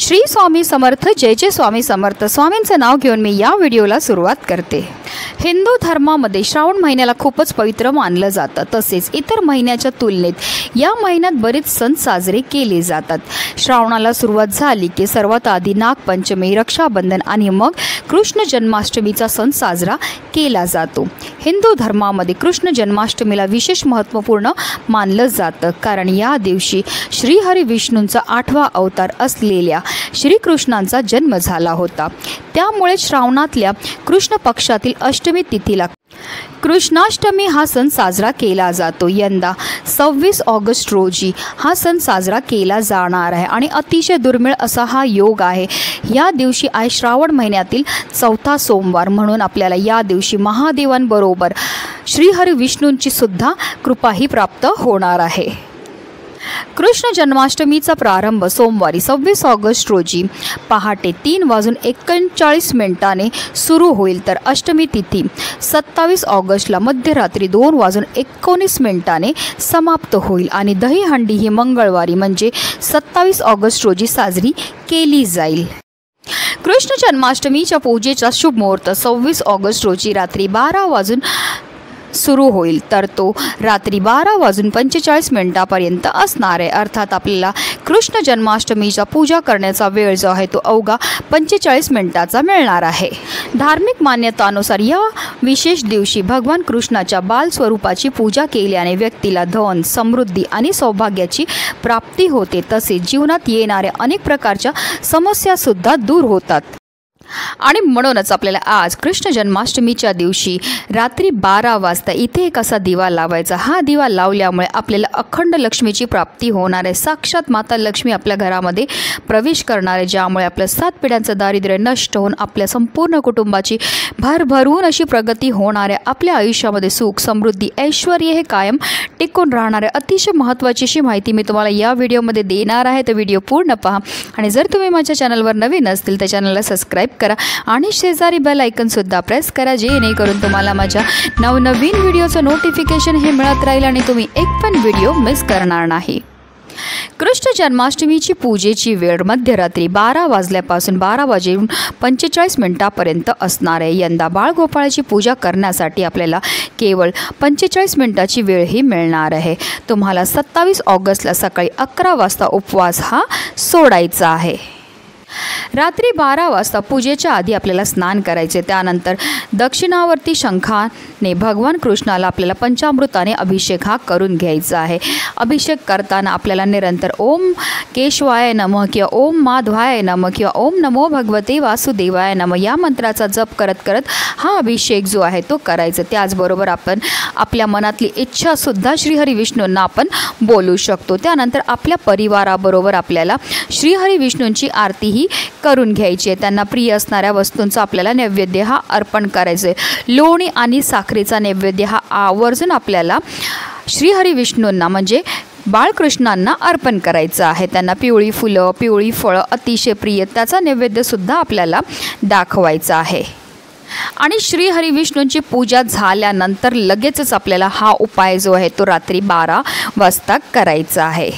श्री स्वामी समर्थ, जय जय स्वामी समर्थ। स्वामींचं नाव घेऊन मी या व्हिडिओला सुरुवात करते। हिंदू धर्मामध्ये श्रावण महिन्याला खूपच पवित्र मानलं जातं। तसेच इतर महिन्याच्या तुलनेत या महिन्यात बरेच सण साजरे केले जातात। श्रावणाला सुरुवात झाली की सर्वात आधी नागपंचमी, रक्षाबंधन आणि मग कृष्ण जन्माष्टमीचा सण साजरा केला जातो। हिंदू धर्मामध्ये कृष्ण जन्माष्टमीला विशेष महत्त्वपूर्ण मानलं जातं, कारण या दिवशी श्रीहरी विष्णूंचा 8वा अवतार असलेल्या श्रीकृष्णांचा जन्म झाला होता। त्यामुळे श्रावणातल्या कृष्ण पक्षातील अष्टमी तिथीला कृष्णाष्टमी हा सण साजरा केला जातो। यंदा 26 ऑगस्ट रोजी हा सण साजरा केला जाणार आहे आणि अतिशय दुर्मिळ असा हा योग आहे। या दिवशी आहे श्रावण महिन्यातील 4था सोमवार, म्हणून आपल्याला या दिवशी महादेवांबरोबर श्रीहरी विष्णूंची सुद्धा कृपाही प्राप्त होणार आहे। कृष्ण जन्माष्टमीचा प्रारंभ सोमवारी 26 ऑगस्ट रोजी पहाटे 3:39 सुरू होईल, तर अष्टमी तिथी 27 ऑगस्टला मध्यरात्री 2:19 समाप्त होईल आणि दहीहंडी ही मंगळवारी म्हणजे 27 ऑगस्ट रोजी साजरी केली जाईल। कृष्ण जन्माष्टमीच्या पूजेचा शुभ मुहूर्त 26 ऑगस्ट रोजी रात्री 12 वाजून सुरू होईल, तर तो रात्री 12:45 पर्यंत असणार आहे। अर्थात आपल्याला कृष्ण जन्माष्टमीच्या पूजा करण्याचा वेळ जो आहे तो अवघा 45 मिनिटाचा मिळणार आहे। धार्मिक मान्यतानुसार या विशेष दिवशी भगवान कृष्णाच्या बाल स्वरूपाची पूजा केल्याने व्यक्तीला धन, समृद्धी आणि सौभाग्याची प्राप्ती होते। तसेच जीवनात येणाऱ्या अनेक प्रकारच्या समस्या सुद्धा दूर होतात आणि म्हणूनच आपल्याला आज कृष्ण जन्माष्टमीच्या दिवशी रात्री 12 वाजता इथे एक असा दिवा लावायचा। हा दिवा लावल्यामुळे आपल्याला अखंड लक्ष्मीची प्राप्ती होणार आहे। साक्षात माता लक्ष्मी आपल्या घरामध्ये प्रवेश करणार आहे, ज्यामुळे आपल्या 7 पिढ्यांचं दारिद्र्य नष्ट होऊन आपल्या संपूर्ण कुटुंबाची भरभरून अशी प्रगती होणार आहे। आपल्या आयुष्यामध्ये सुख, समृद्धी, ऐश्वर हे कायम टिकून राहणार आहे। अतिशय महत्त्वाची अशी माहिती मी तुम्हाला या व्हिडिओमध्ये देणार आहे, तर व्हिडिओ पूर्ण पहा आणि जर तुम्ही माझ्या चॅनलवर नवीन असतील तर चॅनलला सबस्क्राईब करा आणि शेजारी बेल आयकॉन सुद्धा प्रेस करा, जेणेकरून तुम्हाला माझ्या नवनवीन व्हिडिओचं नोटिफिकेशन हे मिळत राहील आणि तुम्ही एक पण व्हिडिओ मिस करणार नाही। कृष्ण जन्माष्टमीची पूजेची वेळ मध्यरात्री 12 वाजल्यापासून 12:45 पर्यंत असणार आहे। यंदा बाळगोपाळाची पूजा करण्यासाठी आपल्याला केवळ 45 मिनिटाची वेळ ही मिळणार आहे। तुम्हाला 27 ऑगस्टला सकाळी 11 वाजता उपवास हा सोडायचा आहे। रात्री 12 वाजता पूजेच्या आधी आपल्याला स्नान करायचे। त्यानंतर दक्षिणावर्ती शंखाने भगवान कृष्णाला आपल्याला पंचामृताने अभिषेक हा करून घ्यायचा आहे। अभिषेक करताना आपल्याला निरंतर ओम केशवाय नमः किंवा ओम माधवाय नमः किंवा ओम नमो भगवते वासुदेवाय नमः या मंत्राचा जप करत करत हा अभिषेक जो आहे तो करायचा। त्याचबरोबर आपण आपल्या मनातली इच्छासुद्धा श्रीहरी विष्णूंना आपण बोलू शकतो। त्यानंतर आपल्या परिवाराबरोबर आपल्याला श्रीहरी विष्णूंची आरती ही करून घ्यायची आहे। त्यांना प्रिय असणाऱ्या वस्तूंचा आपल्याला नैवेद्य हा अर्पण करायचा आहे। लोणी आणि साखरेचा नैवेद्य हा आवर्जून आपल्याला श्रीहरी विष्णूंना म्हणजे बाळकृष्णांना अर्पण करायचं आहे। त्यांना पिवळी फुलं, पिवळी फळं अतिशय प्रिय, त्याचा नैवेद्यसुद्धा आपल्याला दाखवायचा आहे। आणि श्रीहरी विष्णूंची पूजा झाल्यानंतर लगेचच आपल्याला हा उपाय जो आहे तो रात्री 12 वाजता करायचा आहे।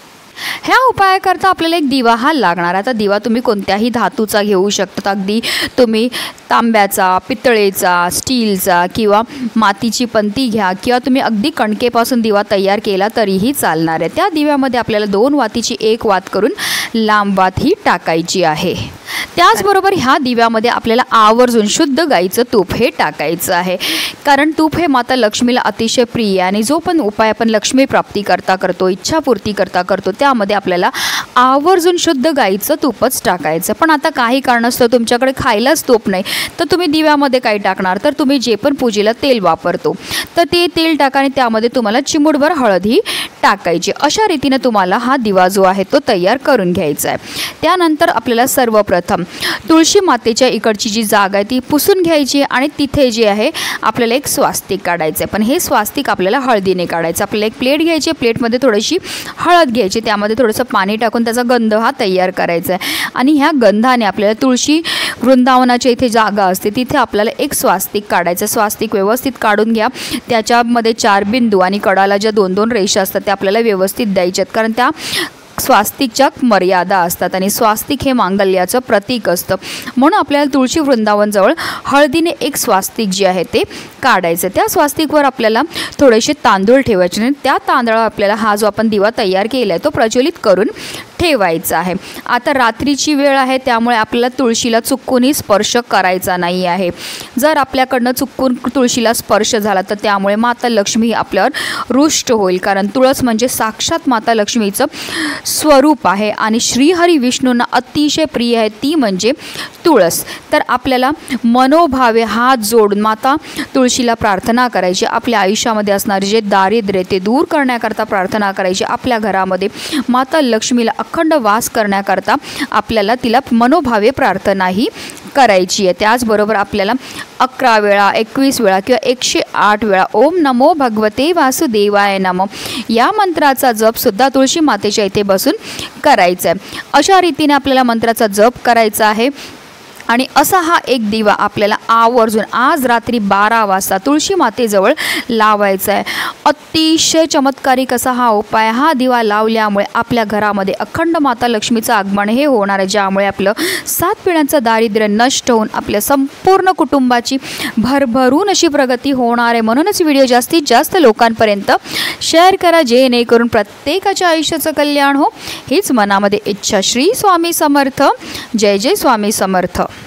ह्या उपायाकरता आपल्याला एक दिवा हा लागणार। आता दिवा तुम्ही कोणत्याही धातूचा घेऊ शकता, अगदी तुम्ही तांब्याचा, पितळेचा, स्टीलचा किंवा मातीची पंती घ्या किंवा तुम्ही अगदी कणकेपासून दिवा तयार केला तरीही चालणार आहे। त्या दिव्यामध्ये आपल्याला 2 वातीची 1 वात करून लांब वात ही टाकायची आहे। त्याचबरोबर ह्या दिव्यामध्ये आपल्याला आवर्जून शुद्ध गाईचं तूप हे टाकायचं आहे, कारण तूप हे माता लक्ष्मीला अतिशय प्रिय आहे आणि जो पण उपाय आपण लक्ष्मी प्राप्ती करता करतो, इच्छापूर्ती करता करतो, त्यामध्ये आपल्याला आवर्जून शुद्ध गाईचं तूपच टाकायचं। पण आता काही कारणास्तव तुमच्याकडे खायलाच तूप नाही, तर तुम्ही दिव्यामध्ये काय टाकणार, तर तुम्ही जे पण पूजेला तेल वापरतो तर ते तेल टाका आणि त्यामध्ये तुम्हाला चिमूटभर हळद ही टाकायची। अशा रीतीने तुम्हाला हा दिवा जो आहे तो तयार करून घ्यायचा आहे। त्यानंतर आपल्याला सर्वप्रथम तुळशी मातेच्या इकडची जी जागा आहे ती पुसून घ्यायची आणि तिथे जे आहे आपल्याला एक स्वास्तिक काढायचं आहे। पण हे स्वास्तिक आपल्याला हळदीने काढायचं। आपल्याला एक प्लेट घ्यायची, प्लेटमध्ये थोडीशी हळद घ्यायची, त्यामध्ये थोडंसं पाणी टाकून त्याचा गंध हा तयार करायचा आहे आणि ह्या गंधाने आपल्याला तुळशी वृंदावनाच्या इथे जागा असते तिथे आपल्याला एक स्वास्तिक काढायचं। स्वास्तिक व्यवस्थित काढून घ्या, त्याच्यामध्ये 4 बिंदू आणि कडाला ज्या 2-2 रेषा असतात त्या आपल्याला व्यवस्थित द्यायच्यात, कारण त्या स्वास्तिकच्या मर्यादा असतात आणि स्वास्तिक हे मांगल्याचं प्रतीक असतं, म्हणून आपल्याला तुळशी वृंदावनजवळ हळदीने एक स्वास्तिक जे आहे ते काढायचं. त्या स्वास्तिकवर आपल्याला थोडेसे तांदूळ ठेवायचे आणि त्या तांदळावर आपल्याला हा जो आपण दिवा तयार केला आहे तो प्रज्वलित करून ठेवायचा आहे. आता रात्रीची वेळ आहे, त्यामुळे आपल्याला तुळशीला चुकूनही स्पर्श करायचा नाही आहे. जर आपल्याकडनं चुकून तुळशीला स्पर्श झाला तर त्यामुळे माता लक्ष्मी आपल्यावर रुष्ट होईल, कारण तुळस म्हणजे साक्षात माता लक्ष्मीचं स्वरूप आहे आणि श्रीहरी विष्णूंना अतिशय प्रिय आहे ती म्हणजे तुळस. तर आपल्याला मनोभावे हात जोडून माता तुळशीला प्रार्थना करायची. आपल्या आयुष्यामध्ये असणारे जे दारिद्र्य ते दूर करण्याकरता प्रार्थना करायची. आपल्या घरामध्ये माता लक्ष्मीला अखंड वास करण्याकरता आपल्याला तिला मनोभावे प्रार्थनाही करायची आहे. त्याचबरोबर आपल्याला 11 वेळा, 21 वेळा किंवा 108 वेळा ओम नमो भगवते वासुदेवाय नमः या मंत्राचा जपसुद्धा तुळशी मातेच्या इथे बसून करायचा आहे. अशा रीतीने आपल्याला मंत्राचा जप करायचा आहे. आणि असा हा एक दिवा आपल्याला आवर्जून आज रात्री 12 वाजता तुळशी मातेजवळ लावायचा आहे. अतिशय चमत्कारिक असा हा उपाय. हा दिवा लावल्यामुळे आपल्या घरामध्ये अखंड माता लक्ष्मीचं आगमन हे होणार आहे, ज्यामुळे आपलं 7 पिढ्यांचं दारिद्र्य नष्ट होऊन आपल्या संपूर्ण कुटुंबाची भरभरून अशी प्रगती होणार आहे. म्हणूनच व्हिडिओ जास्तीत जास्त लोकांपर्यंत शेअर करा, जेणेकरून प्रत्येकाच्या आयुष्याचं कल्याण हो. हीच मनामध्ये इच्छा. श्री स्वामी समर्थ. जय जय स्वामी समर्थ.